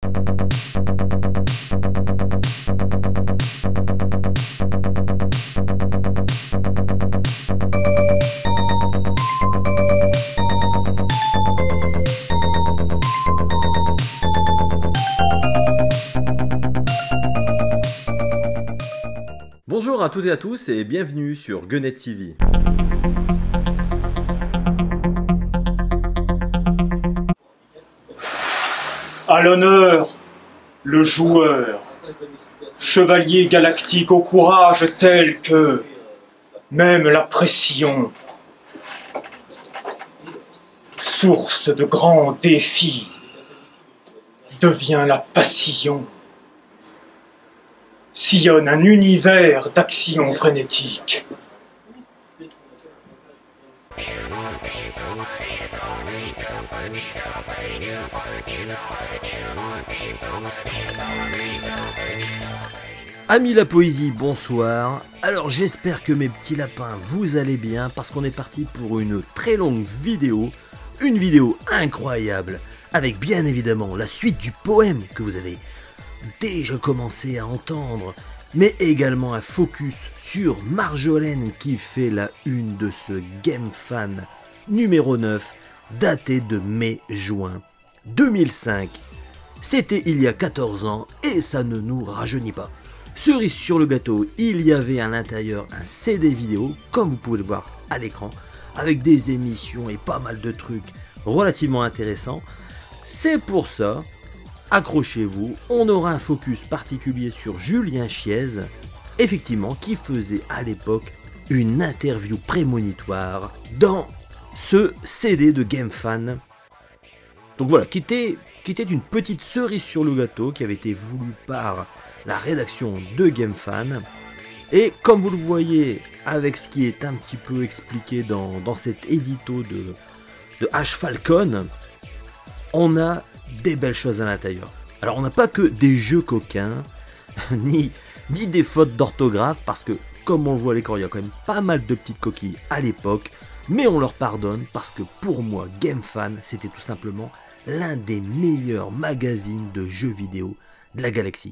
Bonjour à toutes et à tous et bienvenue sur Gunnet TV. À l'honneur, le joueur, chevalier galactique au courage tel que même la pression, source de grands défis, devient la passion. Sillonne un univers d'action frénétique. Amis la poésie, bonsoir. Alors j'espère que mes petits lapins vous allez bien parce qu'on est parti pour une très longue vidéo. Une vidéo incroyable avec bien évidemment la suite du poème que vous avez déjà commencé à entendre, mais également un focus sur Marjolaine qui fait la une de ce Game Fan numéro 9 daté de mai-juin 2005. C'était il y a 14 ans et ça ne nous rajeunit pas. Cerise sur le gâteau, il y avait à l'intérieur un CD vidéo, comme vous pouvez le voir à l'écran, avec des émissions et pas mal de trucs relativement intéressants. C'est pour ça, accrochez-vous, on aura un focus particulier sur Julien Chiez, effectivement, qui faisait à l'époque une interview prémonitoire dans ce CD de Game Fan. Donc voilà, qui était une petite cerise sur le gâteau qui avait été voulu par la rédaction de Game Fan. Et comme vous le voyez avec ce qui est un petit peu expliqué dans cet édito de H. Falcon, on a des belles choses à l'intérieur. Alors on n'a pas que des jeux coquins, ni des fautes d'orthographe, parce que comme on le voit à l'écran, il y a quand même pas mal de petites coquilles à l'époque, mais on leur pardonne parce que pour moi, Game Fan, c'était tout simplement l'un des meilleurs magazines de jeux vidéo de la galaxie.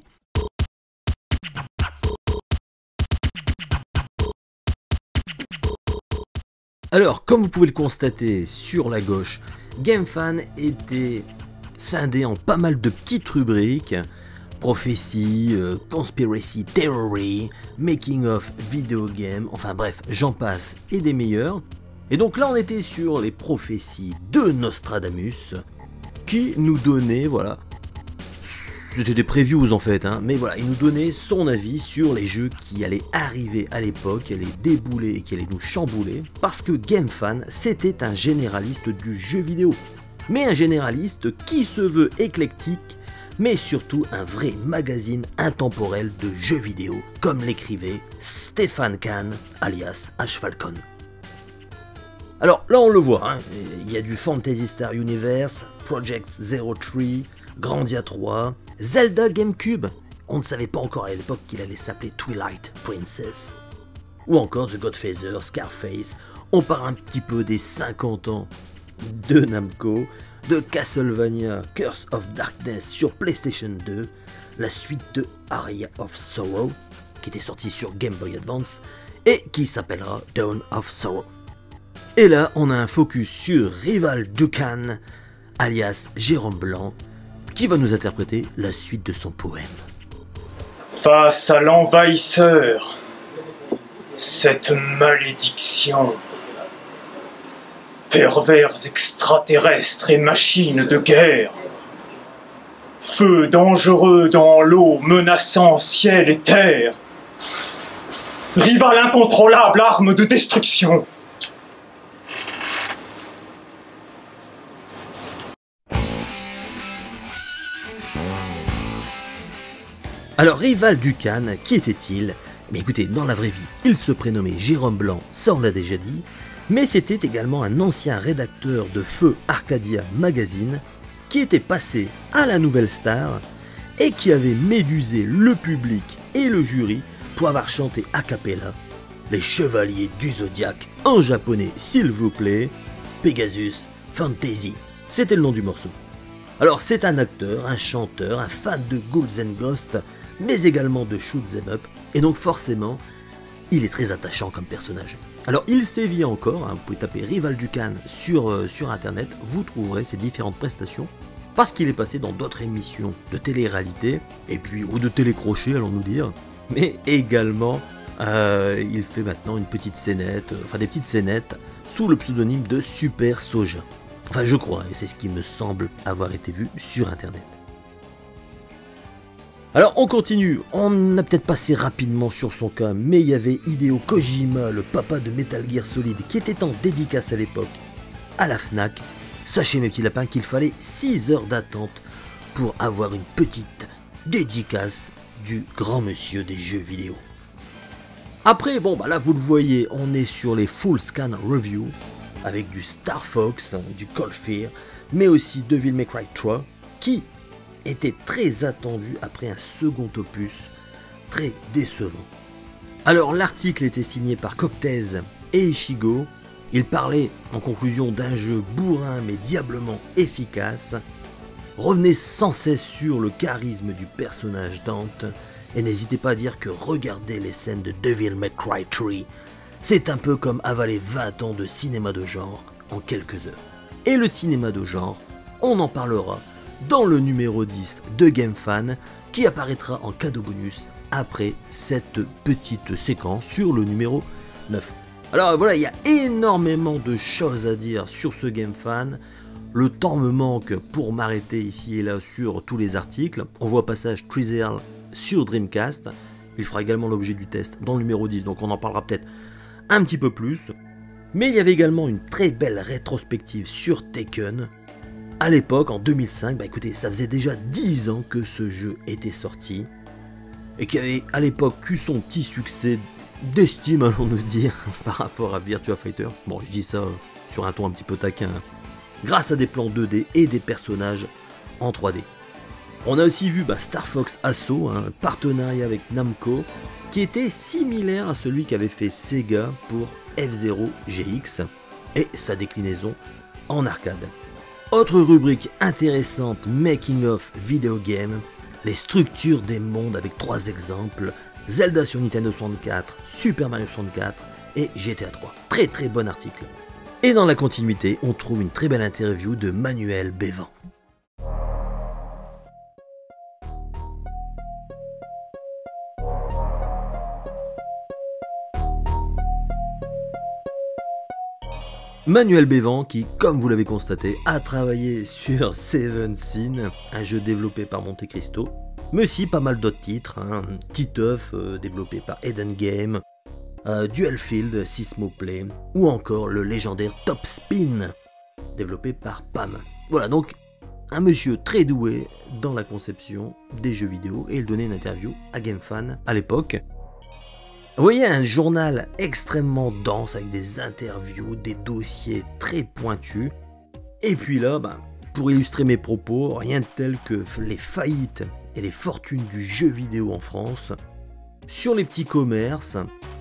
Alors, comme vous pouvez le constater sur la gauche, Game Fan était scindé en pas mal de petites rubriques, prophétie, conspiracy theory, making of video game, enfin bref, j'en passe et des meilleurs. Et donc là on était sur les prophéties de Nostradamus, qui nous donnait, voilà, c'était des previews en fait, hein, mais voilà, il nous donnait son avis sur les jeux qui allaient arriver à l'époque, qui allaient débouler et qui allaient nous chambouler, parce que Game Fan, c'était un généraliste du jeu vidéo. Mais un généraliste qui se veut éclectique, mais surtout un vrai magazine intemporel de jeux vidéo, comme l'écrivait Stéphane Kahn, alias H. Falcon. Alors là on le voit, hein, il y a du Fantasy Star Universe, Project 03, Grandia 3, Zelda GameCube, on ne savait pas encore à l'époque qu'il allait s'appeler Twilight Princess, ou encore The Godfather, Scarface. On part un petit peu des 50 ans de Namco, de Castlevania Curse of Darkness sur PlayStation 2, la suite de Aria of Sorrow, qui était sortie sur Game Boy Advance, et qui s'appellera Dawn of Sorrow. Et là, on a un focus sur Rival Dukan, alias Jérôme Blanc, qui va nous interpréter la suite de son poème. Face à l'envahisseur, cette malédiction, pervers extraterrestres et machines de guerre, feu dangereux dans l'eau menaçant ciel et terre, rival incontrôlable, arme de destruction. Alors, Rival Dukan, qui était-il? Mais écoutez, dans la vraie vie, il se prénommait Jérôme Blanc, ça on l'a déjà dit, mais c'était également un ancien rédacteur de Feu Arcadia Magazine, qui était passé à la Nouvelle Star, et qui avait médusé le public et le jury pour avoir chanté a cappella les Chevaliers du Zodiaque, en japonais s'il vous plaît, Pegasus Fantasy, c'était le nom du morceau. Alors c'est un acteur, un chanteur, un fan de Ghouls and Ghosts, mais également de Shoot 'em Up, et donc forcément, il est très attachant comme personnage. Alors il sévit encore, hein, vous pouvez taper Rival Dukan sur internet, vous trouverez ses différentes prestations, parce qu'il est passé dans d'autres émissions de télé-réalité, et puis, ou de télécrochet allons-nous dire, mais également il fait maintenant une petite scénette, enfin des petites scénettes, sous le pseudonyme de Super Soja. Enfin je crois, et c'est ce qui me semble avoir été vu sur internet. Alors on continue, on a peut-être passé rapidement sur son cas, mais il y avait Hideo Kojima, le papa de Metal Gear Solid, qui était en dédicace à l'époque à la Fnac. Sachez mes petits lapins qu'il fallait 6 heures d'attente pour avoir une petite dédicace du grand monsieur des jeux vidéo. Après, bon bah là vous le voyez, on est sur les full scan review, avec du Star Fox, du Cold Fear, mais aussi Devil May Cry 3, qui était très attendu après un second opus très décevant. Alors l'article était signé par Coctez et Ichigo, il parlait en conclusion d'un jeu bourrin mais diablement efficace, revenez sans cesse sur le charisme du personnage Dante, et n'hésitez pas à dire que regarder les scènes de Devil May Cry 3, c'est un peu comme avaler 20 ans de cinéma de genre en quelques heures. Et le cinéma de genre, on en parlera dans le numéro 10 de GameFan, qui apparaîtra en cadeau bonus après cette petite séquence sur le numéro 9. Alors voilà, il y a énormément de choses à dire sur ce GameFan. Le temps me manque pour m'arrêter ici et là sur tous les articles. On voit passage Trizzle sur Dreamcast. Il fera également l'objet du test dans le numéro 10, donc on en parlera peut-être un petit peu plus. Mais il y avait également une très belle rétrospective sur Tekken. À l'époque, en 2005, bah écoutez, ça faisait déjà 10 ans que ce jeu était sorti. Et qui avait à l'époque eu son petit succès d'estime, allons-nous dire, par rapport à Virtua Fighter. Bon, je dis ça sur un ton un petit peu taquin, hein. Grâce à des plans 2D et des personnages en 3D. On a aussi vu Star Fox Assault, un partenariat avec Namco, qui était similaire à celui qu'avait fait Sega pour F-Zero GX et sa déclinaison en arcade. Autre rubrique intéressante, Making of Video Game, les structures des mondes avec 3 exemples, Zelda sur Nintendo 64, Super Mario 64 et GTA 3. Très très bon article. Et dans la continuité, on trouve une très belle interview de Manuel Bévan. Manuel Bévan qui, comme vous l'avez constaté, a travaillé sur Seven Sin, un jeu développé par Monte Cristo, mais aussi pas mal d'autres titres, hein, Titeuf développé par Eden Game, Dualfield, Sismoplay, ou encore le légendaire Top Spin, développé par PAM. Voilà donc un monsieur très doué dans la conception des jeux vidéo, et il donnait une interview à GameFan à l'époque. Vous voyez, un journal extrêmement dense avec des interviews, des dossiers très pointus. Et puis là, pour illustrer mes propos, rien de tel que les faillites et les fortunes du jeu vidéo en France, sur les petits commerces,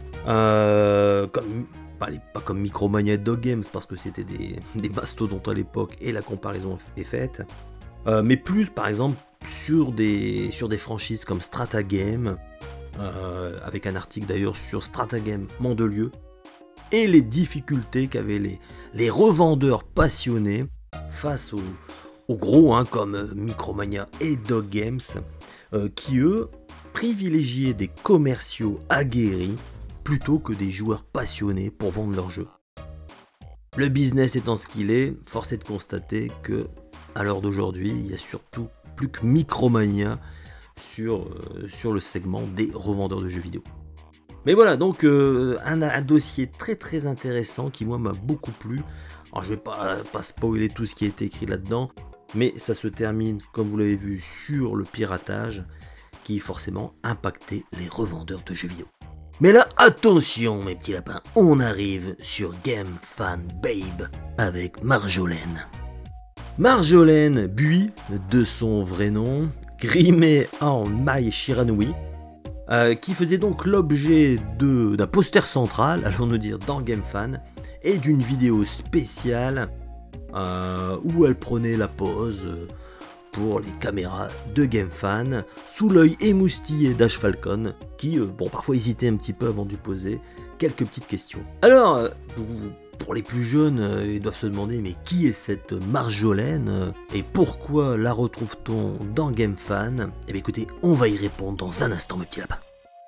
pas comme Micromania et Dog Games parce que c'était des mastodontes à l'époque et la comparaison est faite, mais plus par exemple sur des franchises comme Stratagame, avec un article d'ailleurs sur Stratagame Mandelieu, et les difficultés qu'avaient les revendeurs passionnés face aux gros comme Micromania et Dog Games, qui eux privilégiaient des commerciaux aguerris plutôt que des joueurs passionnés pour vendre leurs jeux. Le business étant ce qu'il est, force est de constater que à l'heure d'aujourd'hui, il y a surtout plus que Micromania sur le segment des revendeurs de jeux vidéo. Mais voilà, donc un dossier très très intéressant qui moi m'a beaucoup plu. Alors je vais pas spoiler tout ce qui a été écrit là-dedans, mais ça se termine, comme vous l'avez vu, sur le piratage qui forcément impactait les revendeurs de jeux vidéo. Mais là, attention mes petits lapins, on arrive sur Game Fan Babe avec Marjolaine. Marjolaine Bui, de son vrai nom, grimée en Mai Shiranui, qui faisait donc l'objet d'un poster central, allons-nous dire, dans GameFan, et d'une vidéo spéciale où elle prenait la pose pour les caméras de GameFan, sous l'œil émoustillé d'Ash Falcon, qui, parfois hésitait un petit peu avant de poser quelques petites questions. Alors, pour les plus jeunes, ils doivent se demander, mais qui est cette Marjolaine et pourquoi la retrouve-t-on dans GameFan? Eh bien écoutez, on va y répondre dans un instant, mes petits lapins.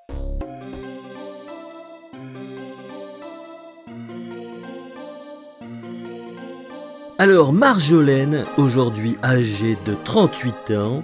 Alors Marjolaine, aujourd'hui âgée de 38 ans,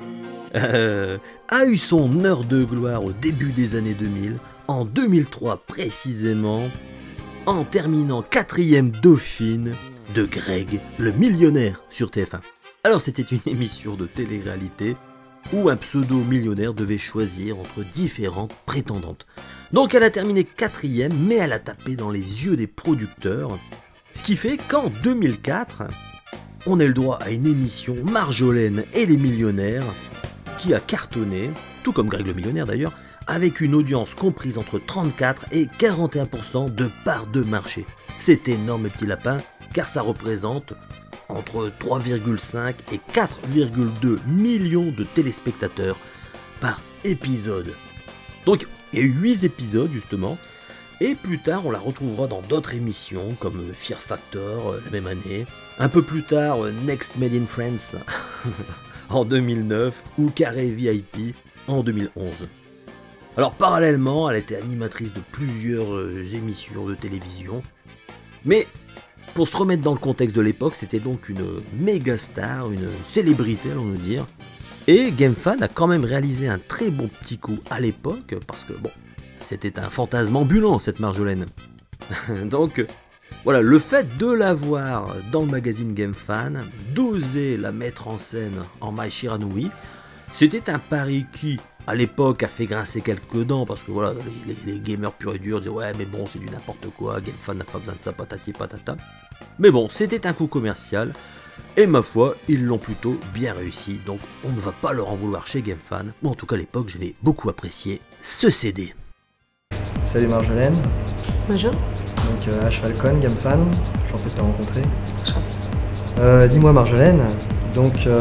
a eu son heure de gloire au début des années 2000, en 2003 précisément, en terminant 4e dauphine de Greg, le millionnaire sur TF1. Alors c'était une émission de télé-réalité où un pseudo-millionnaire devait choisir entre différentes prétendantes. Donc elle a terminé 4e, mais elle a tapé dans les yeux des producteurs. Ce qui fait qu'en 2004, on a eu le droit à une émission Marjolaine et les millionnaires qui a cartonné, tout comme Greg le millionnaire d'ailleurs, avec une audience comprise entre 34 et 41% de part de marché. C'est énorme mes petits lapins, car ça représente entre 3,5 et 4,2 millions de téléspectateurs par épisode. Donc il y a eu 8 épisodes justement, et plus tard, on la retrouvera dans d'autres émissions comme Fear Factor la même année. Un peu plus tard, Next Made in France en 2009 ou Carré VIP en 2011. Alors parallèlement, elle était animatrice de plusieurs émissions de télévision. Mais pour se remettre dans le contexte de l'époque, c'était donc une méga star, une célébrité allons-nous dire. Et GameFan a quand même réalisé un très bon petit coup à l'époque parce que c'était un fantasme ambulant cette Marjolaine. Donc voilà, le fait de la voir dans le magazine GameFan, d'oser la mettre en scène en Mai Shiranui, c'était un pari qui, à l'époque, a fait grincer quelques dents parce que voilà, les gamers purs et durs disaient ouais mais bon c'est du n'importe quoi, GameFan n'a pas besoin de ça, patati patata. Mais bon, c'était un coup commercial et ma foi, ils l'ont plutôt bien réussi, donc on ne va pas leur en vouloir chez GameFan, mais en tout cas à l'époque j'avais beaucoup apprécié ce CD. Salut Marjolaine. Bonjour. Donc Ash Falcon, GameFan, enchanté de te rencontrer. Enchantée. Dis-moi Marjolaine, donc tu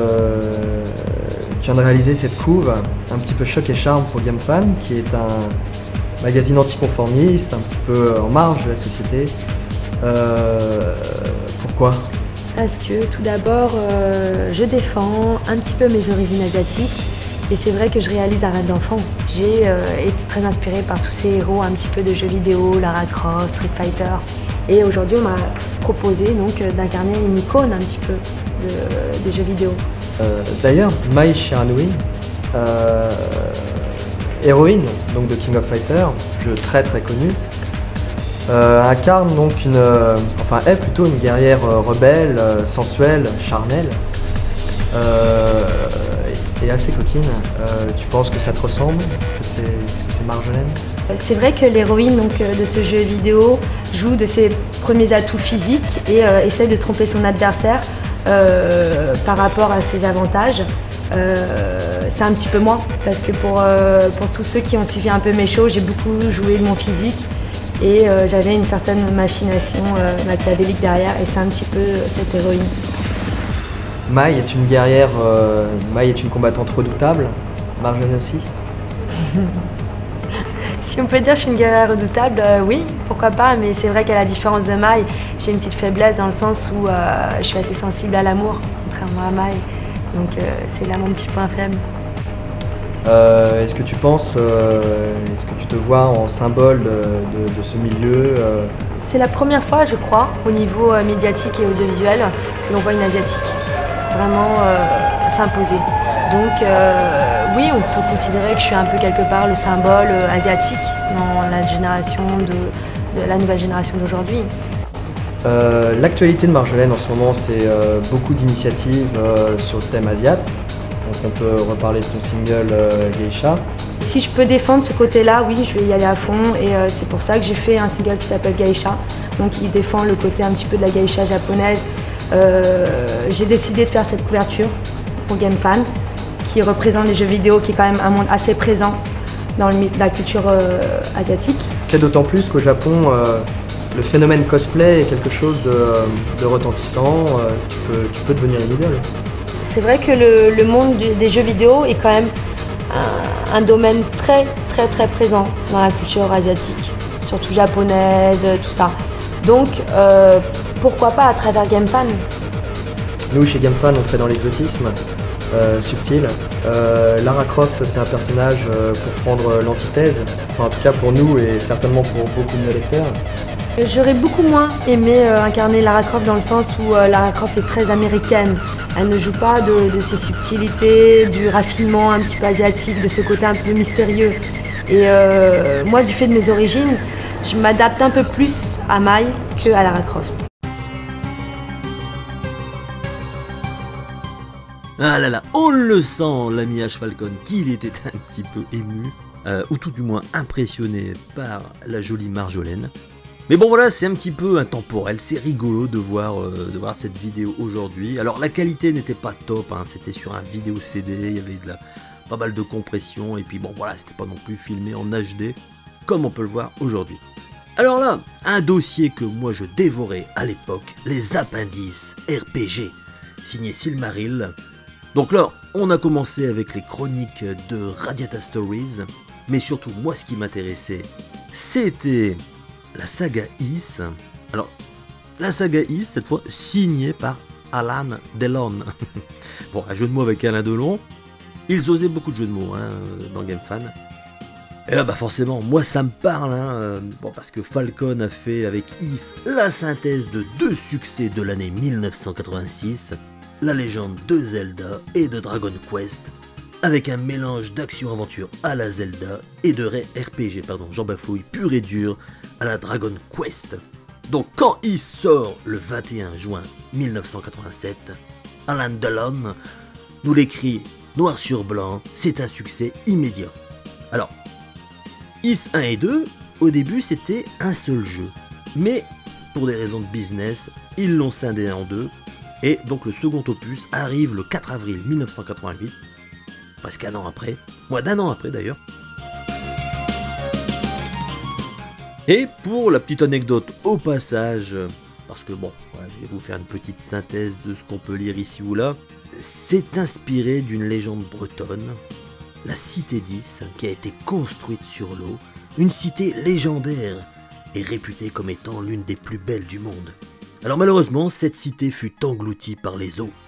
viens de réaliser cette couve un petit peu choc et charme pour GameFan, qui est un magazine anticonformiste, un petit peu en marge de la société. Pourquoi ? Parce que tout d'abord, je défends un petit peu mes origines asiatiques. Et c'est vrai que je réalise un rêve d'enfant. J'ai été très inspirée par tous ces héros un petit peu de jeux vidéo, Lara Croft, Street Fighter. Et aujourd'hui, on m'a proposé donc d'incarner une icône un petit peu des jeux vidéo. D'ailleurs, Mai Shiranui, héroïne donc de King of Fighters, jeu très très connu, incarne donc est plutôt une guerrière rebelle, sensuelle, charnelle. Et assez coquine. Tu penses que ça te ressemble? Est-ce que c'est Marjolaine? C'est vrai que l'héroïne de ce jeu vidéo joue de ses premiers atouts physiques et essaie de tromper son adversaire par rapport à ses avantages. C'est un petit peu moi, parce que pour tous ceux qui ont suivi un peu mes shows, j'ai beaucoup joué de mon physique et j'avais une certaine machination machiavélique derrière, et c'est un petit peu cette héroïne. Mai est une guerrière, Mai est une combattante redoutable, Marjolaine aussi. Si on peut dire que je suis une guerrière redoutable, oui, pourquoi pas, mais c'est vrai qu'à la différence de Mai, j'ai une petite faiblesse dans le sens où je suis assez sensible à l'amour, contrairement à Mai, donc c'est là mon petit point faible. Est-ce que tu penses, est-ce que tu te vois en symbole de ce milieu C'est la première fois, je crois, au niveau médiatique et audiovisuel, que l'on voit une asiatique. Vraiment s'imposer. Donc oui, on peut considérer que je suis un peu quelque part le symbole asiatique dans la génération de la nouvelle génération d'aujourd'hui. L'actualité de Marjolaine en ce moment, c'est beaucoup d'initiatives sur le thème asiate. Donc on peut reparler de ton single Geisha. Si je peux défendre ce côté-là, oui, je vais y aller à fond, et c'est pour ça que j'ai fait un single qui s'appelle Geisha. Donc il défend le côté un petit peu de la geisha japonaise. J'ai décidé de faire cette couverture pour GameFan, qui représente les jeux vidéo, qui est quand même un monde assez présent dans la culture asiatique. C'est d'autant plus qu'au Japon, le phénomène cosplay est quelque chose de retentissant. Tu peux devenir une idole. C'est vrai que le monde des jeux vidéo est quand même un domaine très présent dans la culture asiatique, surtout japonaise, tout ça. Donc pourquoi pas à travers GameFan. Nous chez GameFan on fait dans l'exotisme subtil. Lara Croft c'est un personnage pour prendre l'antithèse, enfin en tout cas pour nous et certainement pour beaucoup de nos lecteurs. J'aurais beaucoup moins aimé incarner Lara Croft dans le sens où Lara Croft est très américaine. Elle ne joue pas de ces subtilités, du raffinement un petit peu asiatique, de ce côté un peu mystérieux. Et moi, du fait de mes origines, je m'adapte un peu plus à Mai que à Lara Croft. Ah là là, on le sent, l'ami H. Falcon, qu'il était un petit peu ému, ou tout du moins impressionné par la jolie Marjolaine. Mais bon voilà, c'est un petit peu intemporel, c'est rigolo de voir cette vidéo aujourd'hui. Alors la qualité n'était pas top, hein, c'était sur un vidéo CD, il y avait pas mal de compression, et puis bon voilà, c'était pas non plus filmé en HD, comme on peut le voir aujourd'hui. Alors là, un dossier que moi je dévorais à l'époque, les appendices RPG, signé Silmaril. Donc là, on a commencé avec les chroniques de Radiata Stories, mais surtout moi ce qui m'intéressait, c'était la saga Ys. Alors, la saga Ys, cette fois, signée par Alain Delon. Bon, un jeu de mots avec Alain Delon. Ils osaient beaucoup de jeux de mots hein, dans GameFan. Et là, bah forcément, moi ça me parle. Hein, bon, parce que Falcon a fait avec Ys la synthèse de 2 succès de l'année 1986. La légende de Zelda et de Dragon Quest. Avec un mélange d'action-aventure à la Zelda et de RPG, j'en bafouille, pur et dur, à la Dragon Quest. Donc quand il sort le 21 juin 1987, Alain Delon nous l'écrit noir sur blanc, c'est un succès immédiat. Alors, Ys 1 et 2, au début c'était un seul jeu, mais pour des raisons de business, ils l'ont scindé en deux, et donc le second opus arrive le 4 avril 1988, presque un an après, moins d'un an après d'ailleurs. Et pour la petite anecdote au passage, parce que bon, ouais, je vais vous faire une petite synthèse de ce qu'on peut lire ici ou là, c'est inspiré d'une légende bretonne, la cité d'Ys, qui a été construite sur l'eau, une cité légendaire et réputée comme étant l'une des plus belles du monde. Alors malheureusement, cette cité fut engloutie par les eaux.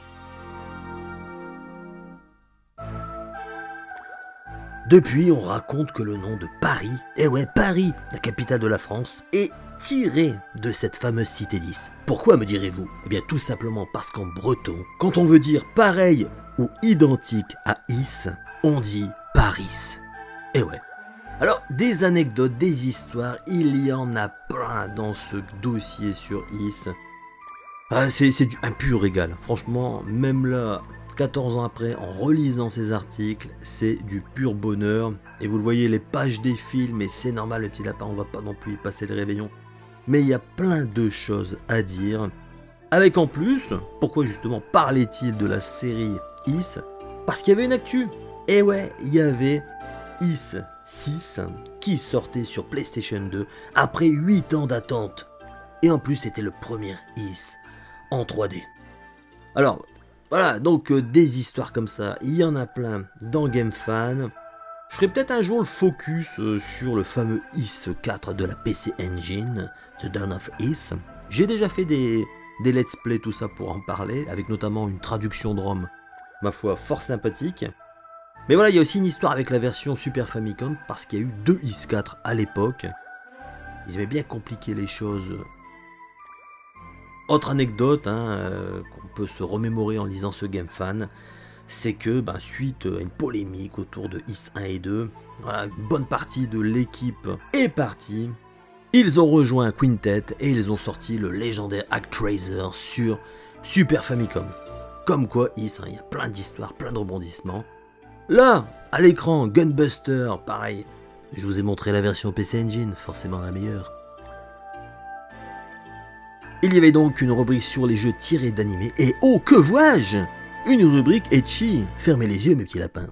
Depuis, on raconte que le nom de Paris, eh ouais Paris, la capitale de la France, est tiré de cette fameuse cité d'Ys. Pourquoi me direz-vous? Eh bien tout simplement parce qu'en breton, quand on veut dire pareil ou identique à Ys, on dit Paris. Eh ouais. Alors des anecdotes, des histoires, il y en a plein dans ce dossier sur Ys. Ah, c'est un pur régal, franchement, même là... 14 ans après, en relisant ces articles, c'est du pur bonheur. Et vous le voyez, les pages défilent, mais c'est normal, le petit lapin, on va pas non plus y passer le réveillon. Mais il y a plein de choses à dire. Avec en plus, pourquoi justement parlait-il de la série Ys? Parce qu'il y avait une actu. Et ouais, il y avait Ys 6 qui sortait sur PlayStation 2 après 8 ans d'attente. Et en plus, c'était le premier Ys en 3D. Alors... voilà, donc des histoires comme ça, il y en a plein dans GameFan. Je ferai peut-être un jour le focus sur le fameux Ys 4 de la PC Engine, The Dawn of Ys. J'ai déjà fait des let's play, tout ça pour en parler, avec notamment une traduction de ROM, ma foi, fort sympathique. Mais voilà, il y a aussi une histoire avec la version Super Famicom, parce qu'il y a eu 2 Ys 4 à l'époque. Ils aimaient bien compliquer les choses. Autre anecdote qu'on peut se remémorer en lisant ce GameFan, c'est que suite à une polémique autour de Ys 1 et 2, voilà, une bonne partie de l'équipe est partie. Ils ont rejoint Quintet et ils ont sorti le légendaire Actraiser sur Super Famicom. Comme quoi Ys, il y a plein d'histoires, plein de rebondissements. Là, à l'écran, Gunbuster, pareil, je vous ai montré la version PC Engine, forcément la meilleure. Il y avait donc une rubrique sur les jeux tirés d'animé, et oh que vois-je! Une rubrique ecchi! Fermez les yeux mes petits lapins.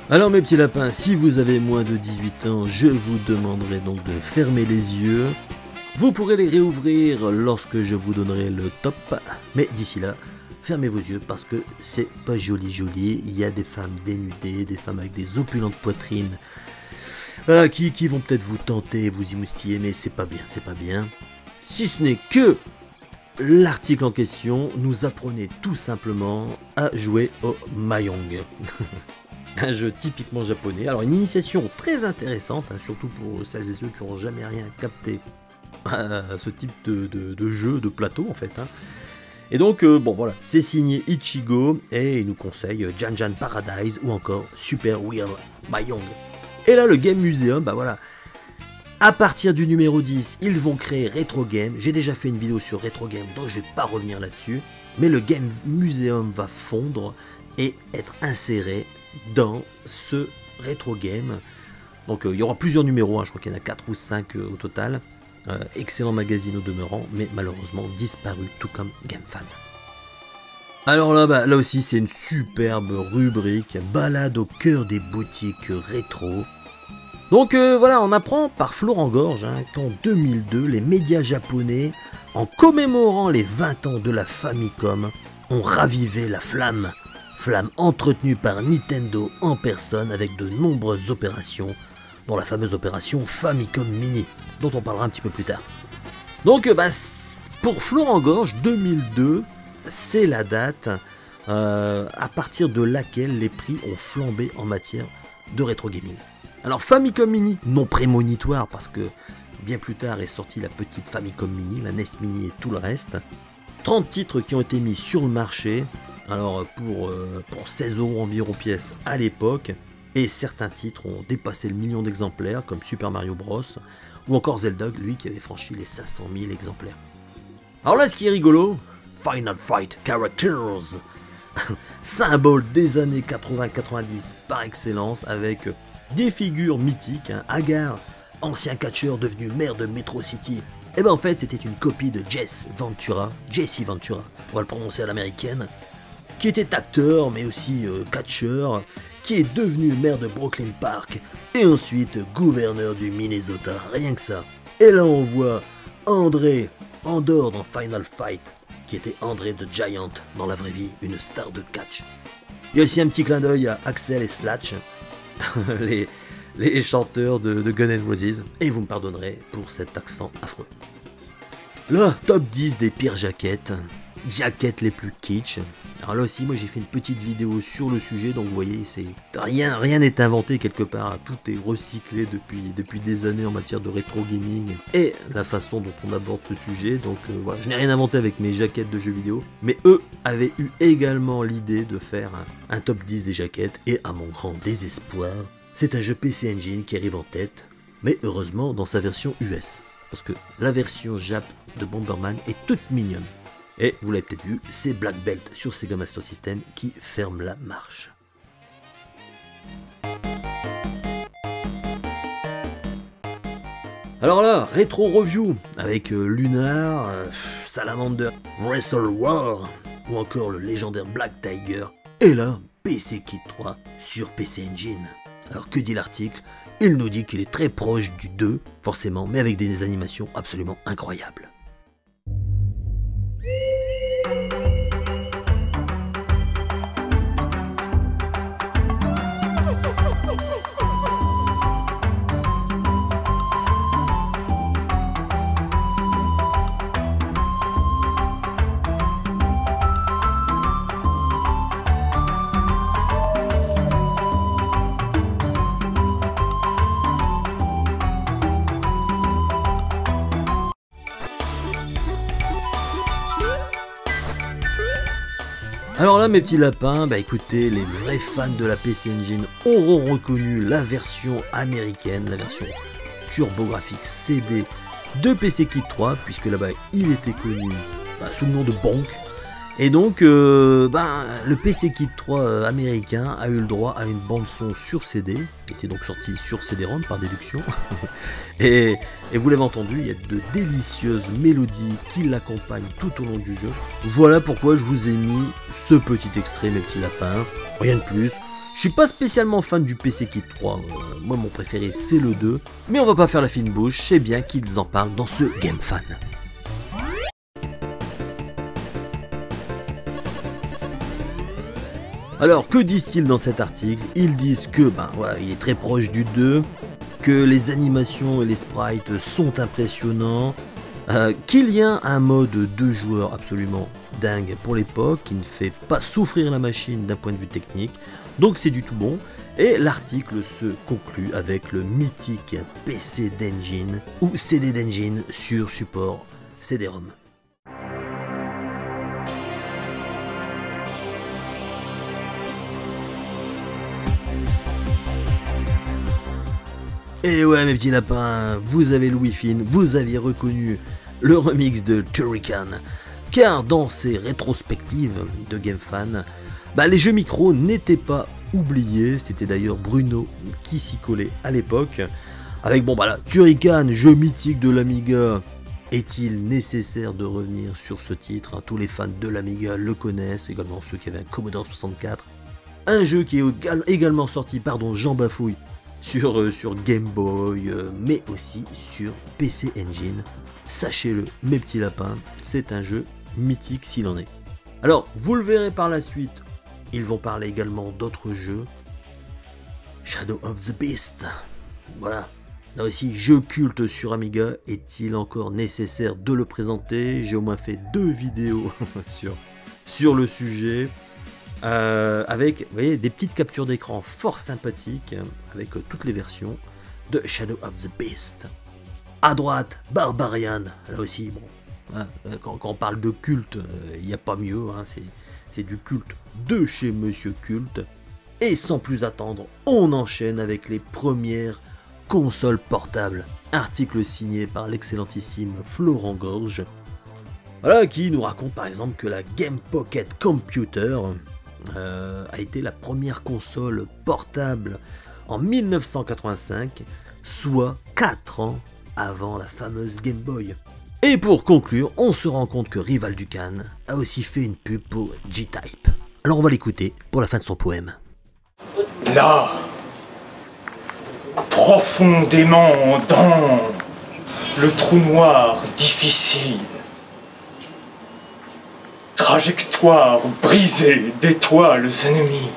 Alors mes petits lapins, si vous avez moins de 18 ans, je vous demanderai donc de fermer les yeux. Vous pourrez les réouvrir lorsque je vous donnerai le top. Mais d'ici là, fermez vos yeux parce que c'est pas joli. Il y a des femmes dénudées, des femmes avec des opulentes poitrines. Voilà, qui vont peut-être vous tenter, vous émoustiller, mais c'est pas bien. Si ce n'est que l'article en question nous apprenait tout simplement à jouer au Mahjong. Un jeu typiquement japonais. Alors une initiation très intéressante, hein, surtout pour celles et ceux qui n'ont jamais rien capté à ce type de jeu, de plateau en fait. Hein. Et donc, bon voilà, c'est signé Ichigo et il nous conseille Janjan Paradise ou encore Super Wheel Mahjong. Et là, le Game Museum, bah voilà, à partir du numéro 10, ils vont créer Retro Game. J'ai déjà fait une vidéo sur Retro Game, donc je vais pas revenir là-dessus. Mais le Game Museum va fondre et être inséré dans ce Retro Game. Donc il y aura plusieurs numéros, hein, je crois qu'il y en a 4 ou 5 au total. Excellent magazine au demeurant, mais malheureusement disparu, tout comme GameFan. Alors là, là aussi c'est une superbe rubrique, balade au cœur des boutiques rétro. Donc voilà, on apprend par Florent Gorge hein, qu'en 2002, les médias japonais, en commémorant les 20 ans de la Famicom, ont ravivé la flamme entretenue par Nintendo en personne avec de nombreuses opérations, dont la fameuse opération Famicom Mini, dont on parlera un petit peu plus tard. Donc pour Florent Gorge, 2002, c'est la date à partir de laquelle les prix ont flambé en matière de rétro gaming. Alors Famicom Mini, non prémonitoire parce que bien plus tard est sortie la petite Famicom Mini, la NES Mini et tout le reste. 30 titres qui ont été mis sur le marché, alors pour 16 € environ pièce à l'époque, et certains titres ont dépassé le million d'exemplaires comme Super Mario Bros, ou encore Zelda, lui qui avait franchi les 500 000 exemplaires. Alors là ce qui est rigolo, Final Fight Characters, symbole des années 80-90 par excellence, avec des figures mythiques, hein. Agar, ancien catcheur devenu maire de Metro City, et ben en fait c'était une copie de Jesse Ventura, on va le prononcer à l'américaine, qui était acteur mais aussi catcheur, qui est devenu maire de Brooklyn Park et ensuite gouverneur du Minnesota, rien que ça. Et là on voit André Andor dans Final Fight, qui était André the Giant dans la vraie vie, une star de catch. Il y a aussi un petit clin d'œil à Axel et Slash, les chanteurs de Guns N' Roses, et vous me pardonnerez pour cet accent affreux. Là, top 10 des pires jaquettes les plus kitsch. Alors là aussi, moi j'ai fait une petite vidéo sur le sujet, donc vous voyez, rien n'est inventé quelque part, tout est recyclé depuis des années en matière de rétro gaming et la façon dont on aborde ce sujet. Donc voilà, je n'ai rien inventé avec mes jaquettes de jeux vidéo, mais eux avaient eu également l'idée de faire un top 10 des jaquettes, et à mon grand désespoir, c'est un jeu PC Engine qui arrive en tête, mais heureusement dans sa version US, parce que la version Jap de Bomberman est toute mignonne. Et vous l'avez peut-être vu, c'est Black Belt sur Sega Master System qui ferme la marche. Alors là, rétro review avec Lunar, Salamander, Wrestle War ou encore le légendaire Black Tiger. Et là, PC Kit 3 sur PC Engine. Alors que dit l'article? Il nous dit qu'il est très proche du 2, forcément, mais avec des animations absolument incroyables. Alors là mes petits lapins, écoutez, les vrais fans de la PC Engine auront reconnu la version américaine, la version turbographique CD de PC Kit 3, puisque là-bas il était connu sous le nom de Bonk. Et donc le PC Kit 3 américain a eu le droit à une bande son sur CD, qui était donc sortie sur CD-ROM par déduction. et vous l'avez entendu, il y a de délicieuses mélodies qui l'accompagnent tout au long du jeu. Voilà pourquoi je vous ai mis ce petit extrait mes petits lapins, rien de plus. Je suis pas spécialement fan du PC Kit 3, moi mon préféré c'est le 2, mais on va pas faire la fine bouche, je sais bien qu'ils en parlent dans ce Game Fan. Alors que disent-ils dans cet article? Ils disent que il est très proche du 2, que les animations et les sprites sont impressionnants, qu'il y a un mode 2 joueurs absolument dingue pour l'époque, qui ne fait pas souffrir la machine d'un point de vue technique, donc c'est du tout bon, et l'article se conclut avec le mythique PC d'Engine ou CD d'Engine sur support CD-ROM. Et ouais mes petits lapins, vous avez Louis Finn, vous aviez reconnu le remix de Turrican, car dans ces rétrospectives de Game Fan, les jeux micro n'étaient pas oubliés, c'était d'ailleurs Bruno qui s'y collait à l'époque, avec Turrican, jeu mythique de l'Amiga. Est-il nécessaire de revenir sur ce titre? Tous les fans de l'Amiga le connaissent, également ceux qui avaient un Commodore 64. Un jeu qui est également sorti, Jean Bafouille, sur Game Boy, mais aussi sur PC Engine. Sachez-le, mes petits lapins, c'est un jeu mythique s'il en est. Alors, vous le verrez par la suite, ils vont parler également d'autres jeux. Shadow of the Beast, voilà. Là aussi, jeu culte sur Amiga, est-il encore nécessaire de le présenter? J'ai au moins fait 2 vidéos sur le sujet. Avec, vous voyez, des petites captures d'écran fort sympathiques, avec toutes les versions de Shadow of the Beast. À droite, Barbarian, là aussi, quand on parle de culte, il n'y a pas mieux, c'est du culte de chez Monsieur Culte. Et sans plus attendre, on enchaîne avec les premières consoles portables. Article signé par l'excellentissime Florent Gorge, qui nous raconte par exemple que la Game Pocket Computer a été la première console portable en 1985, soit 4 ans avant la fameuse Game Boy. Et pour conclure, on se rend compte que Rival Ducan a aussi fait une pub pour G-Type. Alors on va l'écouter pour la fin de son poème. Là, profondément dans le trou noir difficile, trajectoire brisée d'étoiles ennemies,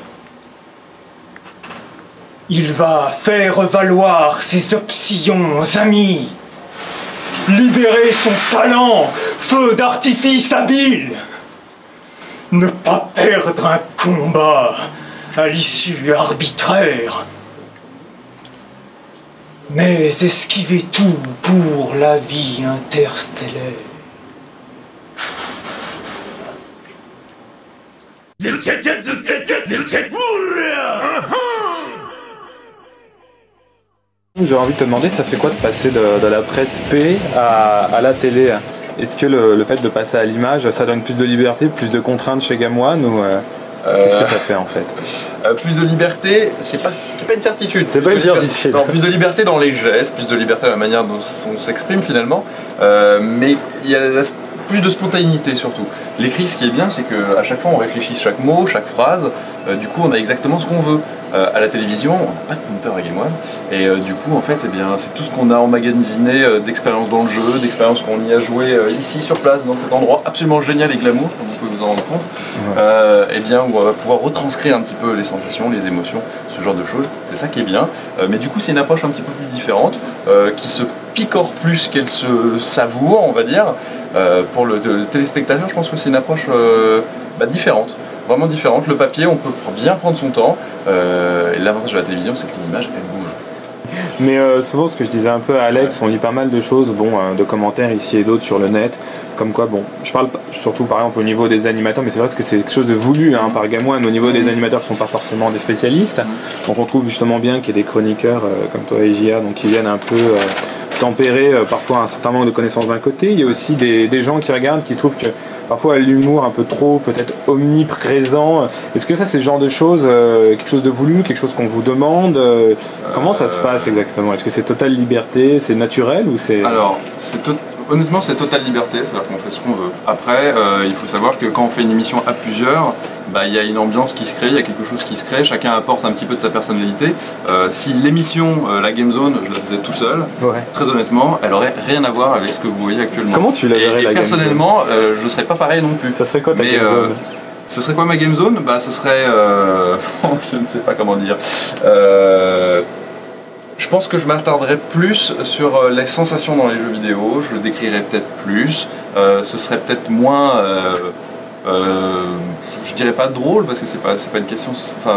il va faire valoir ses options amies, libérer son talent, feu d'artifice habile, ne pas perdre un combat à l'issue arbitraire, mais esquiver tout pour la vie interstellaire. J'ai envie de te demander, ça fait quoi de passer de la presse P à la télé? Est-ce que le fait de passer à l'image, ça donne plus de liberté, plus de contraintes chez Game One ou qu'est-ce que ça fait en fait? Plus de liberté, c'est pas une certitude. C'est pas une certitude. Non, plus de liberté dans les gestes, plus de liberté dans la manière dont on s'exprime finalement, mais il y a plus de spontanéité surtout. L'écrit, ce qui est bien, c'est qu'à chaque fois on réfléchit chaque mot, chaque phrase, du coup on a exactement ce qu'on veut. À la télévision, on n'a pas de compteur à Game One, et du coup en fait c'est tout ce qu'on a emmagasiné d'expérience dans le jeu, d'expérience qu'on y a joué ici sur place, dans cet endroit absolument génial et glamour, comme vous pouvez vous en rendre compte, où on va pouvoir retranscrire un petit peu les sensations, les émotions, ce genre de choses, c'est ça qui est bien, mais du coup c'est une approche un petit peu plus différente, qui se picore plus qu'elle se savoure, on va dire. Pour le téléspectateur, je pense que c'est une approche différente, vraiment différente. Le papier, on peut bien prendre son temps, et l'avantage de la télévision, c'est que les images, elles bougent. Mais souvent, ce que je disais un peu à Alex, on lit pas mal de choses, de commentaires ici et d'autres sur le net, comme quoi, je parle surtout par exemple au niveau des animateurs, mais c'est vrai que c'est quelque chose de voulu par Game One, au niveau des animateurs qui ne sont pas forcément des spécialistes. Donc on trouve justement bien qu'il y ait des chroniqueurs comme toi et Gia, donc qui viennent un peu tempérer parfois un certain manque de connaissances d'un côté. Il y a aussi des gens qui regardent, qui trouvent que parfois l'humour un peu trop peut-être omniprésent. Est-ce que ça c'est ce genre de choses, quelque chose de voulu, quelque chose qu'on vous demande? Comment ça se passe exactement? Est-ce que c'est totale liberté, c'est naturel ou c'est... Alors, honnêtement, c'est totale liberté, c'est-à-dire qu'on fait ce qu'on veut. Après, il faut savoir que quand on fait une émission à plusieurs, il y a une ambiance qui se crée, il y a quelque chose qui se crée, chacun apporte un petit peu de sa personnalité. Si l'émission, la Game Zone, je la faisais tout seul, très honnêtement, elle aurait rien à voir avec ce que vous voyez actuellement. Comment tu la verrais, la Game Zone ? Personnellement, je ne serais pas pareil non plus. Ça serait quoi ta Game Zone ? Ce serait quoi ma Game Zone ? Ce serait... je ne sais pas comment dire. Je pense que je m'attarderais plus sur les sensations dans les jeux vidéo, je le décrirais peut-être plus, ce serait peut-être moins, je dirais pas drôle parce que c'est pas une question,